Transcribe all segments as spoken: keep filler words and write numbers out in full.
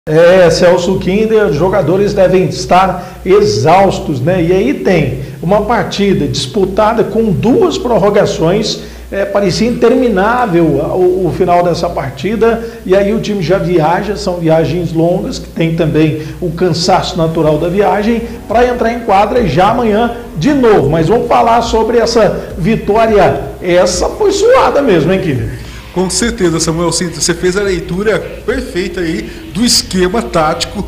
É, Celso Kinder, os jogadores devem estar exaustos, né? E aí tem uma partida disputada com duas prorrogações, é, parecia interminável o, o final dessa partida, e aí o time já viaja, são viagens longas, que tem também o cansaço natural da viagem, para entrar em quadra já amanhã de novo. Mas vamos falar sobre essa vitória, essa foi suada mesmo, hein, Kinder? Com certeza, Samuel, você fez a leitura perfeita aí do esquema tático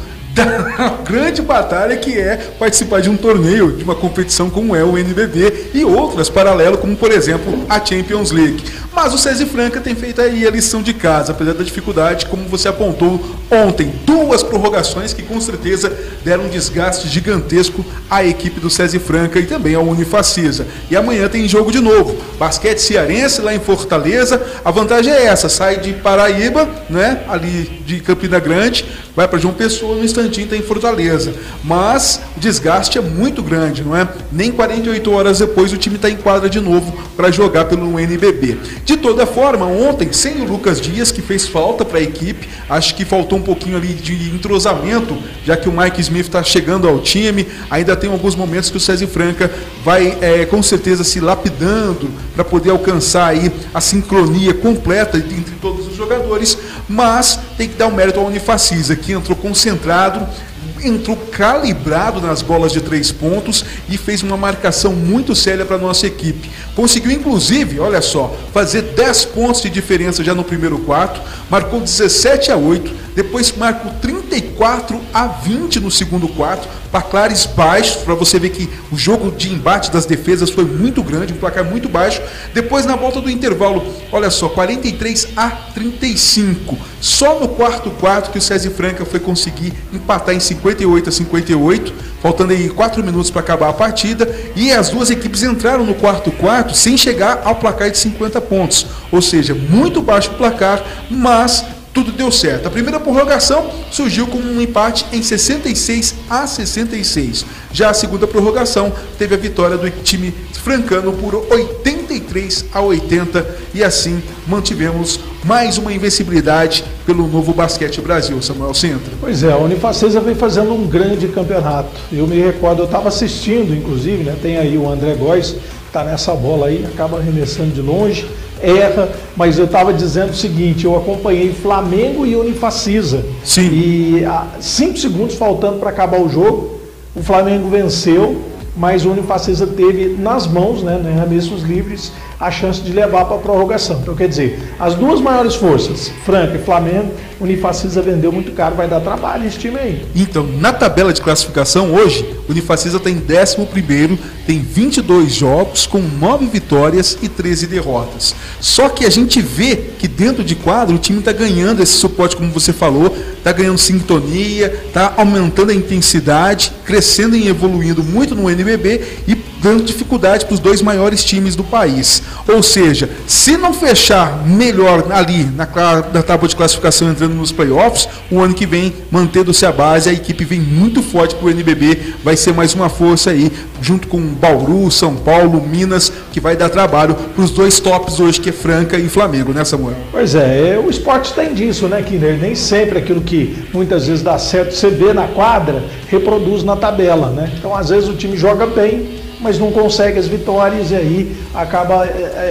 da grande batalha que é participar de um torneio, de uma competição como é o N B B e outras paralelas, como por exemplo a Champions League. Mas o SESI Franca tem feito aí a lição de casa, apesar da dificuldade, como você apontou ontem, duas prorrogações que com certeza deram um desgaste gigantesco à equipe do SESI Franca e também ao Unifacisa. E amanhã tem jogo de novo, basquete cearense lá em Fortaleza. A vantagem é essa, sai de Paraíba, né, ali de Campina Grande, vai para João Pessoa, no instantinho está em Fortaleza. Mas o desgaste é muito grande, não é? Nem quarenta e oito horas depois o time está em quadra de novo para jogar pelo N B B. De toda forma, ontem, sem o Lucas Dias, que fez falta para a equipe, acho que faltou um pouquinho ali de entrosamento, já que o Mike Smith está chegando ao time. Ainda tem alguns momentos que o SESI Franca vai é, com certeza se lapidando para poder alcançar aí a sincronia completa entre todos os jogadores, mas tem que dar um mérito ao Unifacisa, que entrou concentrado, entrou calibrado nas bolas de três pontos e fez uma marcação muito séria para a nossa equipe. Conseguiu, inclusive, olha só, fazer dez pontos de diferença já no primeiro quarto, marcou dezessete a oito, depois marcou trinta e quatro a vinte no segundo quarto, placares baixos, para você ver que o jogo de embate das defesas foi muito grande, um placar muito baixo. Depois, na volta do intervalo, olha só, quarenta e três a trinta e cinco. Só no quarto quarto que o SESI Franca foi conseguir empatar em cinquenta e oito a cinquenta e oito, faltando aí quatro minutos para acabar a partida, e as duas equipes entraram no quarto quarto sem chegar ao placar de cinquenta pontos, ou seja, muito baixo o placar, mas tudo deu certo. A primeira prorrogação surgiu com um empate em sessenta e seis a sessenta e seis. Já a segunda prorrogação teve a vitória do time francano por oitenta e três a oitenta, e assim mantivemos mais uma invencibilidade pelo Novo Basquete Brasil, Samuel Sintra. Pois é, a Unifacisa vem fazendo um grande campeonato. Eu me recordo, eu estava assistindo, inclusive, né? Tem aí o André Góes, que está nessa bola aí, acaba arremessando de longe, erra, mas eu estava dizendo o seguinte, eu acompanhei Flamengo e Unifacisa. Sim. E a cinco segundos faltando para acabar o jogo, o Flamengo venceu, mas o Unifacisa teve nas mãos, né, em arremessos livres, a chance de levar para a prorrogação. Então, quer dizer, as duas maiores forças, Franca e Flamengo, o Unifacisa vendeu muito caro, vai dar trabalho esse time aí. Então, na tabela de classificação hoje, o Unifacisa está em décimo primeiro, tem vinte e dois jogos, com nove vitórias e treze derrotas. Só que a gente vê que dentro de quadro o time está ganhando esse suporte, como você falou, está ganhando sintonia, está aumentando a intensidade, crescendo e evoluindo muito no N B B e dando dificuldade para os dois maiores times do país. Ou seja, se não fechar melhor ali na, na tábua de classificação entrando nos playoffs, o ano que vem, mantendo-se a base, a equipe vem muito forte para o N B B, vai ser mais uma força aí, junto com Bauru, São Paulo, Minas, que vai dar trabalho para os dois tops hoje, que é Franca e Flamengo, né, Samuel? Pois é, o esporte tem disso, né, Kinder? Nem sempre aquilo que muitas vezes dá certo, você vê na quadra, reproduz na tabela, né? Então, às vezes o time joga bem, mas não consegue as vitórias e aí acaba, é,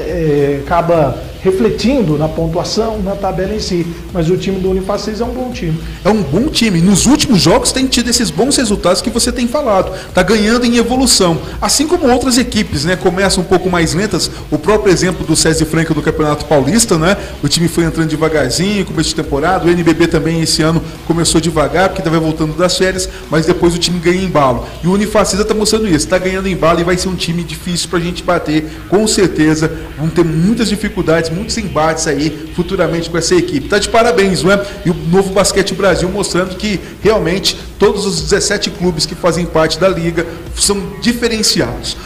é, acaba refletindo na pontuação, na tabela em si. Mas o time do Unifacisa é um bom time. É um bom time. Nos últimos jogos tem tido esses bons resultados que você tem falado. Está ganhando em evolução. Assim como outras equipes, né? Começam um pouco mais lentas. O próprio exemplo do SESI Franca do Campeonato Paulista, né? O time foi entrando devagarzinho, começo de temporada. O N B B também esse ano começou devagar, porque estava voltando das férias, mas depois o time ganha embalo. E o Unifacisa está mostrando isso. Está ganhando embalo e vai ser um time difícil para a gente bater. Com certeza vão ter muitas dificuldades, muitos embates aí futuramente com essa equipe. Tá de parabéns, não é? E o Novo Basquete Brasil mostrando que realmente todos os dezessete clubes que fazem parte da liga são diferenciados.